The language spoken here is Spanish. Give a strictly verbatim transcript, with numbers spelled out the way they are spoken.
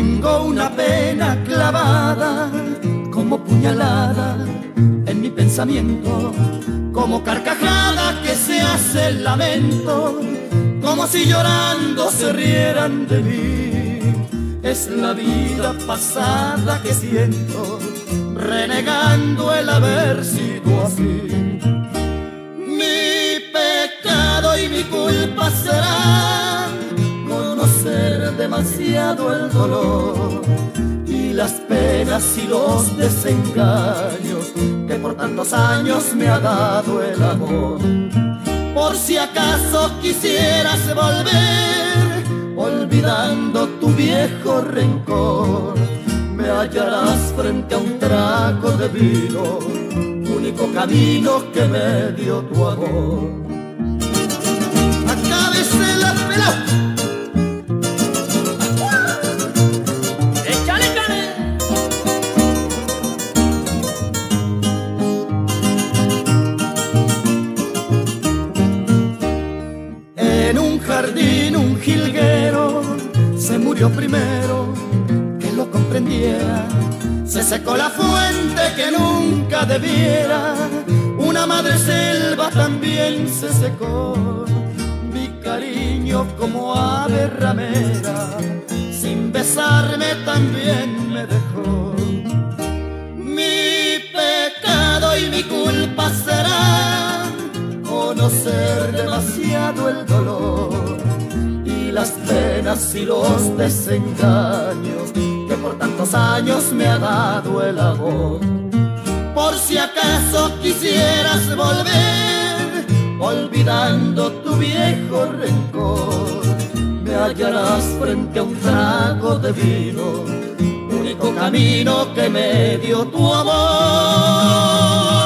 tengo una pena clavada como puñalada en mi pensamiento, como carcajada que se hace el lamento, como si llorando se rieran de mí. Es la vida pasada que siento, renegando el haber sido así. Mi pecado y mi culpa será conocer demasiado el dolor y las penas y los desengaños que por tantos años me ha dado el amor. Por si acaso quisieras volver, olvidando tu viejo rencor, me hallarás frente a un trago de vino, único camino que me dio tu amor. Acábese la pelota. Un jilguero se murió primero que lo comprendiera, se secó la fuente que nunca debiera, una madre selva también se secó, mi cariño como ave ramera, sin besarme también me dejó. Mi pecado y mi culpa será conocer demasiado el dolor y las penas y los desengaños que por tantos años me ha dado el amor. Por si acaso quisieras volver, olvidando tu viejo rencor, me hallarás frente a un trago de vino, único camino que me dio tu amor.